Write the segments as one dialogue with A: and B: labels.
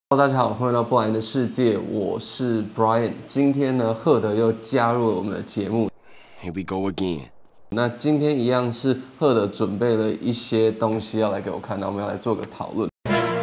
A: Hello， 大家好，欢迎来到布莱恩的世界，我是 Brian。今天呢，赫德又加入了我们的节目。
B: Here we go again。
A: 那今天一样是赫德准备了一些东西要来给我看，那我们要来做个讨论。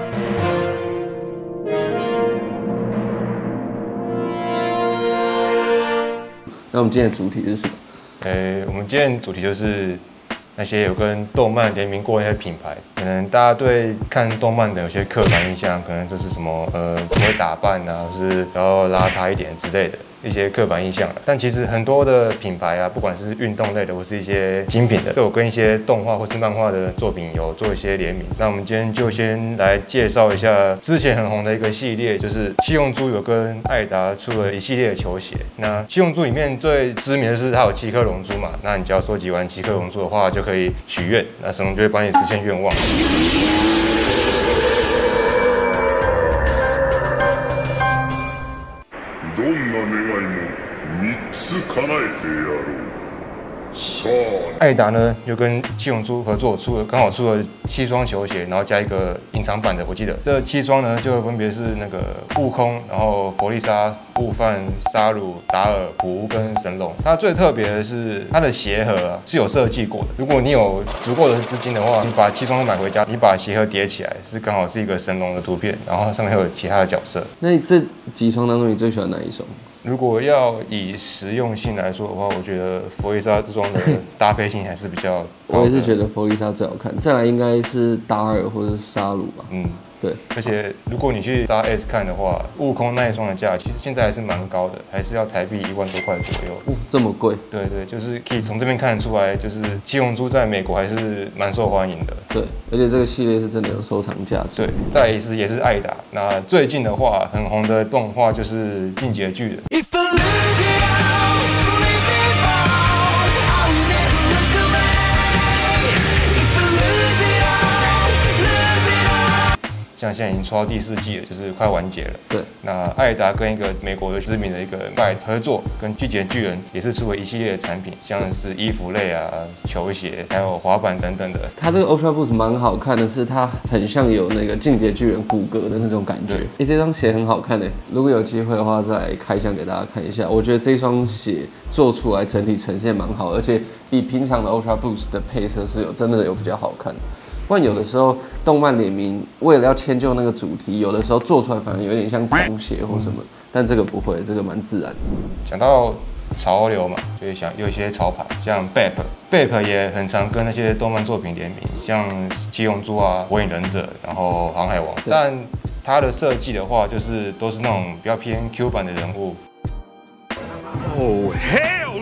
A: 那我们今天的主题是什么？
C: 我们今天的主题就是那些有跟动漫联名过的那些品牌，可能大家对看动漫的有些刻板印象，可能就是什么不会打扮啊，就是然后邋遢一点之类的一些刻板印象。但其实很多的品牌啊，不管是运动类的或是一些精品的，都有跟一些动画或是漫画的作品有做一些联名。那我们今天就先来介绍一下之前很红的一个系列，就是七龙珠有跟艾达出了一系列的球鞋。那七龙珠里面最知名的是它有7颗龙珠嘛，那你只要收集完7颗龙珠的话，就可以许愿，那神龙就会帮你实现愿望。
D: どんな願いも3つ叶えてやろう。さあ。
C: 艾达呢，就跟七龙珠合作刚好出了7双球鞋，然后加一个隐藏版的，我记得这7双呢就分别是那个悟空，然后弗利萨、悟饭、沙鲁、达尔、普乌跟神龙。它最特别的是它的鞋盒啊是有设计过的，如果你有足够的资金的话，你把7双买回家，你把鞋盒叠起来，是刚好是一个神龙的图片，然后上面会有其他的角色。
A: 那你这几双当中，你最喜欢哪一双？
C: 如果要以实用性来说的话，我觉得弗利萨这双的搭配性还是比较高的。
A: 我也是觉得弗利萨最好看，再来应该是达尔或者是沙鲁吧。对，
C: 而且如果你去XS看的话，悟空那一双的价，其实现在还是蛮高的，还是要台币1万多块左右。
A: 这么贵？
C: 对，就是可以从这边看得出来，就是七龙珠在美国还是蛮受欢迎的。
A: 对，而且这个系列是真的有收藏价值。
C: 对，再来也是艾达。那最近的话，很红的动画就是《进击的巨人》。像现在已经出到第4季了，就是快完结了。
A: 对，
C: 那艾达跟一个美国的知名的一个外合作，跟进击的巨人也是出了一系列的产品，像是衣服类啊、球鞋，还有滑板等等的。
A: 它这个 Ultra Boost 蛮好看的，是它很像有那个进击的巨人骨骼的那种感觉。这双鞋很好看的，如果有机会的话，再来开箱给大家看一下。我觉得这双鞋做出来整体呈现蛮好，而且比平常的 Ultra Boost 的配色是真的有比较好看。不然有的时候动漫联名为了要迁就那个主题，有的时候做出来反而有点像童鞋或什么，但这个不会，这个蛮自然的。
C: 讲到潮流嘛，就是想有一些潮牌，像 BAPE 也很常跟那些动漫作品联名，像七龙珠啊、火影忍者，然后航海王。但它的设计的话，就是都是那种比较偏 Q 版的人物。
D: Oh hell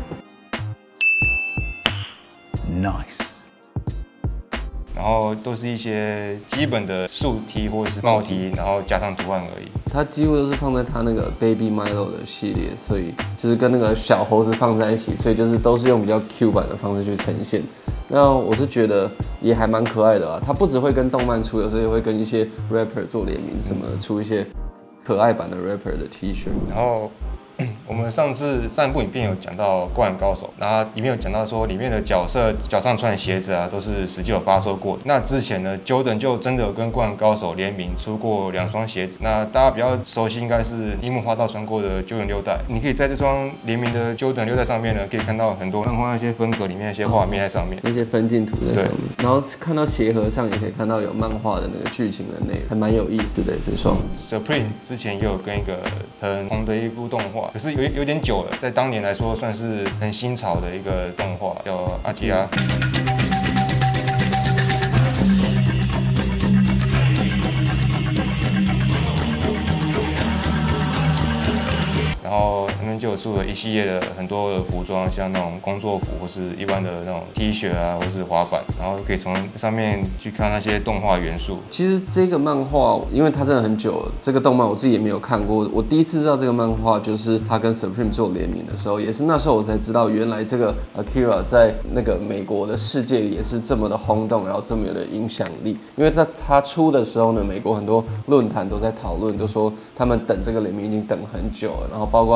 D: no！Nice。
C: 然后都是一些基本的竖 T 或者是帽 T， 然后加上图案而已。
A: 它几乎都是放在它那个 Baby Milo 的系列，所以就是跟那个小猴子放在一起，所以就是都是用比较 Q 版的方式去呈现。那我是觉得也还蛮可爱的啦。它不只会跟动漫出，有时候也会跟一些 rapper 做联名，什么出一些可爱版的 rapper 的 T 恤。
C: 然后我们上部影片有讲到《灌篮高手》，然后里面有讲到说里面的角色脚上穿的鞋子啊，都是实际有发售过的。那之前呢 ，Jordan 就真的有跟《灌篮高手》联名出过2双鞋子。那大家比较熟悉应该是樱木花道穿过的 Jordan 6代。你可以在这双联名的 Jordan 6代上面呢，可以看到很多漫画那些风格里面那些画面在上面，
A: 那些分镜图在上面。然后看到鞋盒上也可以看到有漫画的那个剧情的内容，还蛮有意思的这双。
C: Supreme 之前也有跟一个很红的一部动画，可是有点久了，在当年来说算是很新潮的一个动画，叫阿基拉。然后他们就有出了一系列的很多的服装，像那种工作服或是一般的那种 T 恤啊，或是滑板，然后可以从上面去看那些动画元素。
A: 其实这个漫画，因为它真的很久了，这个动漫我自己也没有看过。我第一次知道这个漫画，就是他跟 Supreme 做联名的时候，也是那时候我才知道，原来这个 Akira 在那个美国的世界里也是这么的轰动，然后这么有的影响力。因为在他出的时候呢，美国很多论坛都在讨论，都说他们等这个联名已经等很久了，然后包括里面所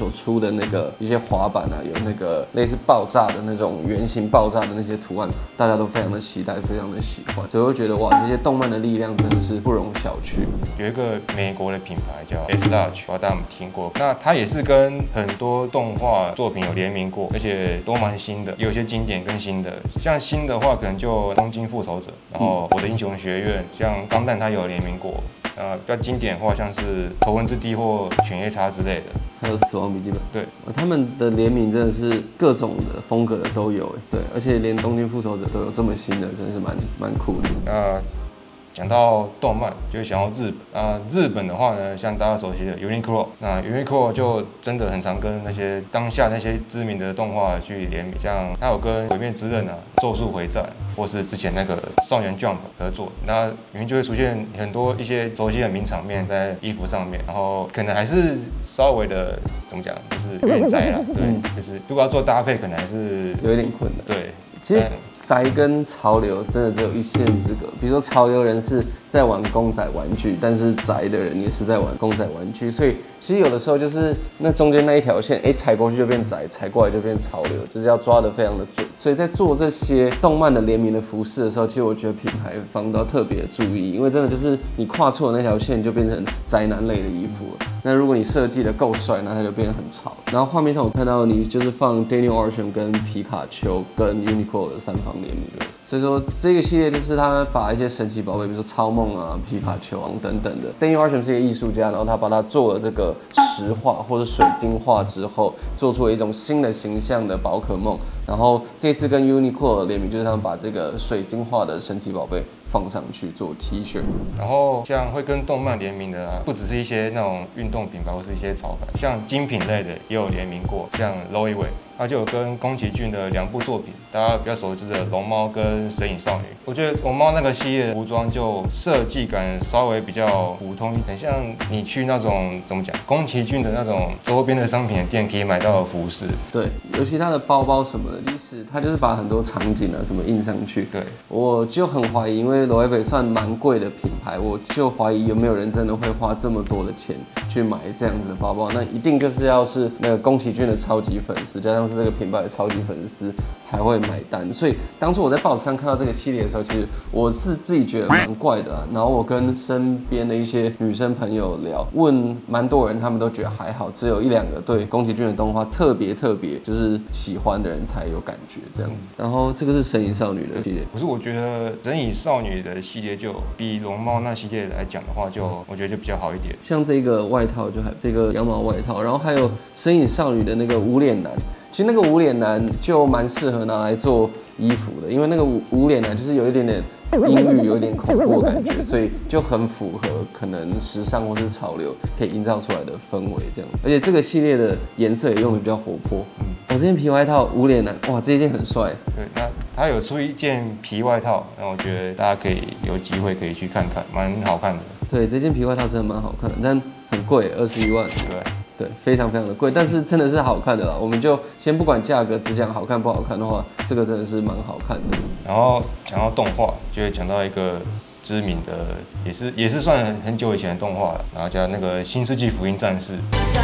A: 出的那个一些滑板啊，有那个类似爆炸的那种圆形爆炸的那些图案，大家都非常的期待，非常的喜欢，所以会觉得哇，这些动漫的力量真的是不容小觑。
C: 有一个美国的品牌叫 S-Large， 不知道大家有没有听过？那它也是跟很多动画作品有联名过，而且都蛮新的，也有些经典跟新的。像新的话，可能就东京复仇者，然后我的英雄学院，像钢弹它有联名过。比较经典的话，像是头文字 D 或犬夜叉之类的，
A: 还有死亡笔记本，
C: 对，
A: 他们的联名真的是各种的风格的都有，对，而且连东京复仇者都有这么新的，真的是蛮酷的。
C: 讲到动漫，就会想到日本。日本的话呢，像大家熟悉的 Uniqlo， 那 Uniqlo 就真的很常跟那些当下那些知名的动画去联名，像他有跟《鬼灭之刃》啊、《咒术回战》，或是之前那个少年 Jump 合作，那里面就会出现很多一些熟悉的名场面在衣服上面，然后可能还是稍微的怎么讲，就是有点宅啦，对，就是如果要做搭配，可能还是
A: 有一点困难。
C: 对，
A: 其实宅跟潮流真的只有一线之隔。比如说潮流人是在玩公仔玩具，但是宅的人也是在玩公仔玩具，所以其实有的时候就是那中间那一条线，踩过去就变宅，踩过来就变潮流，就是要抓得非常的准。所以在做这些动漫的联名的服饰的时候，其实我觉得品牌方都要特别注意，因为真的就是你跨错的那条线就变成宅男类的衣服了。那如果你设计的够帅，那它就变得很潮。然后画面上我看到你就是放 Daniel Arsham 跟皮卡丘跟 Uniqlo 的3方联名了，所以说这个系列就是他把一些神奇宝贝，比如说超梦啊、皮卡丘啊等等的。Daniel Arsham 是一个艺术家，然后他把它做了这个石化或者水晶化之后，做出了一种新的形象的宝可梦。然后这次跟 Uniqlo 的联名，就是他们把这个水晶化的神奇宝贝放上去做 T 恤。
C: 然后像会跟动漫联名的不只是一些那种运动品牌或是一些潮牌，像精品类的也有联名过，像 Loewe， 他就有跟宫崎骏的2部作品，大家比较熟知的《龙猫》跟《神隐少女》。我觉得《龙猫》那个系列的服装就设计感稍微比较普通，很像你去那种怎么讲，宫崎骏的那种周边的商品店可以买到的服饰。
A: 对，尤其他的包包什么的，就是他就是把很多场景啊什么印上去。
C: 对，
A: 我就很怀疑，因为 Loewe 算蛮贵的品牌，我就怀疑有没有人真的会花这么多的钱去买这样子的包包。那一定就是要是那个宫崎骏的超级粉丝，加上是这个品牌的超级粉丝才会买单。所以当初我在报纸上看到这个系列的时候，其实我是自己觉得蛮怪的啦。然后我跟身边的一些女生朋友聊，问蛮多人，他们都觉得还好，只有1-2个对宫崎骏的动画特别就是喜欢的人才有感觉这样子。然后这个是神隐少女的系列，
C: 可是我觉得神隐少女的系列就比龙猫那系列来讲的话，我觉得就比较好一点。
A: 像这个外套就还这个羊毛外套，然后还有神隐少女的那个无脸男。其实那个无脸男就蛮适合拿来做衣服的，因为那个无脸男就是有一点点阴郁、有一点恐怖的感觉，所以就很符合可能时尚或是潮流可以营造出来的氛围这样子。而且这个系列的颜色也用的比较活泼。我这件皮外套无脸男，哇，这一件很帅。
C: 对，那他有出一件皮外套，那我觉得大家可以有机会可以去看看，蛮好看的。
A: 对，这件皮外套真的蛮好看的，但很贵，21万。对，非常的贵，但是真的是好看的啦。我们就先不管价格，只讲好看不好看的话，这个真的是蛮好看的。
C: 然后讲到动画，就会讲到一个知名的，也是算很久以前的动画了，然后叫那个《新世纪福音战士》。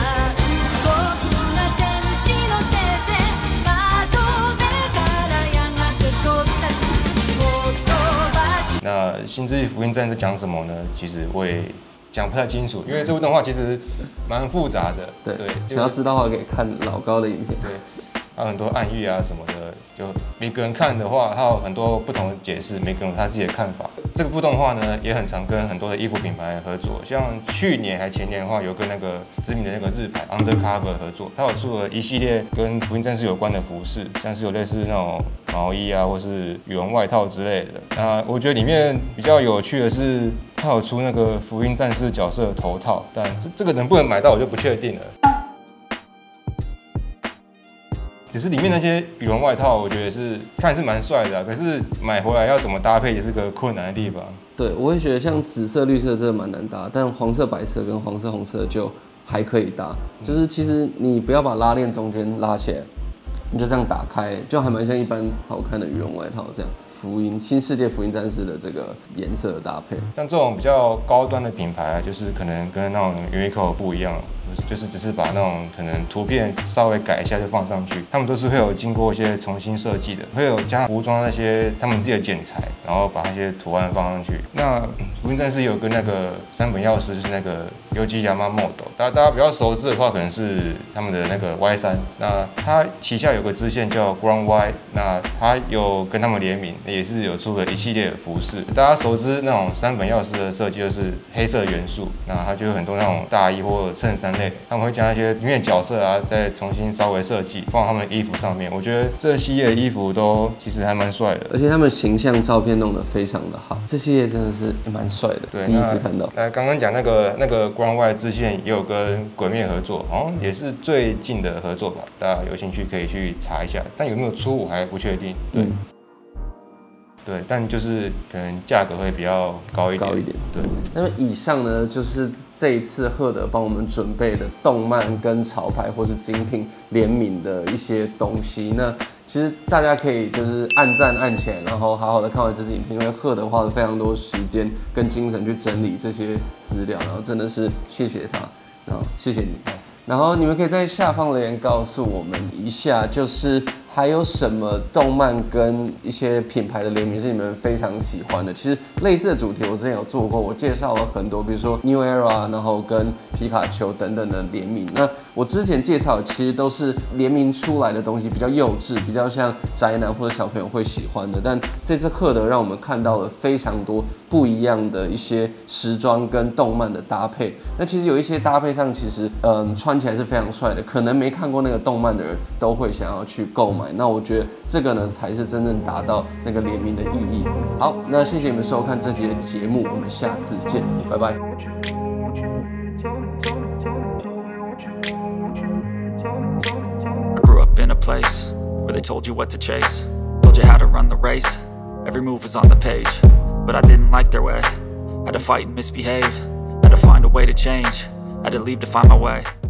C: 那《新世纪福音战士》讲什么呢？其实我也讲不太清楚，因为这部动画其实蛮复杂的。
A: 对，想要知道的话可以看老高的影片。
C: 对，还有很多暗喻啊什么的，就每个人看的话，它有很多不同的解释，每个人有他自己的看法。这部动画呢，也很常跟很多的衣服品牌合作，像去年还前年的话，有跟那个知名的那个日牌 Undercover 合作，它有出了一系列跟福音战士有关的服饰，像是有类似那种毛衣啊，或是羽绒外套之类的。那我觉得里面比较有趣的是，它有出那个福音战士角色的头套，但这个能不能买到我就不确定了。只是里面那些羽绒外套，我觉得是看是蛮帅的可是买回来要怎么搭配也是个困难的地方。
A: 对，我会觉得像紫色、绿色真的蛮难搭，但黄色、白色跟黄色、红色就还可以搭。就是其实你不要把拉链中间拉起来，你就这样打开，就还蛮像一般好看的羽绒外套这样。新世界福音战士的这个颜色的搭配，
C: 像这种比较高端的品牌，就是可能跟那种 Uniqlo 不一样， 就是只是把那种可能图片稍微改一下就放上去，他们都是会有经过一些重新设计的，会有加服装那些他们自己的剪裁，然后把那些图案放上去。那福音战士有跟那个山本耀司，就是那个Yoji Yamamoto，大家比较熟知的话，可能是他们的那个 Y3，那他旗下有个支线叫 Ground Y， 那他有跟他们联名，也是有出了一系列的服饰。大家熟知那种山本耀司的设计就是黑色元素，那它就有很多那种大衣或衬衫类，他们会将那些里面的角色啊再重新稍微设计放到他们的衣服上面。我觉得这系列的衣服都其实还蛮帅的，
A: 而且他们形象照片弄得非常的好，这系列真的是蛮帅的。
C: 对，
A: 第一次看到。
C: 刚刚讲那个 Ground Y 支线也有跟鬼灭合作，好像也是最近的合作吧，大家有兴趣可以去查一下，但有没有出我还不确定。对。对，但就是可能价格会比较高一点。对。
A: 那么以上呢，就是这一次赫德帮我们准备的动漫跟潮牌或是精品联名的一些东西。那其实大家可以就是按赞按起来，然后好好的看完这支影片，因为赫德花了非常多时间跟精神去整理这些资料，然后真的是谢谢他，然后谢谢你。然后你们可以在下方留言告诉我们一下，就是还有什么动漫跟一些品牌的联名是你们非常喜欢的。其实类似的主题我之前有做过，我介绍了很多，比如说 New Era， 然后跟皮卡丘等等的联名。那我之前介绍的其实都是联名出来的东西，比较幼稚，比较像宅男或者小朋友会喜欢的。但这次赫德让我们看到了非常多不一样的一些时装跟动漫的搭配。那其实有一些搭配上，其实穿起来是非常帅的，可能没看过那个动漫的人都会想要去购买。那我觉得这个呢才是真正达到那个联名的意义。好，那谢谢你们收看这集的节目，我们下次见，拜拜。
B: I grew up in a place where they told you what to chase, told you how to run the race, every move was on the page, but I didn't like their way, had to fight and misbehave, had to find a way to change, had to leave to find my way.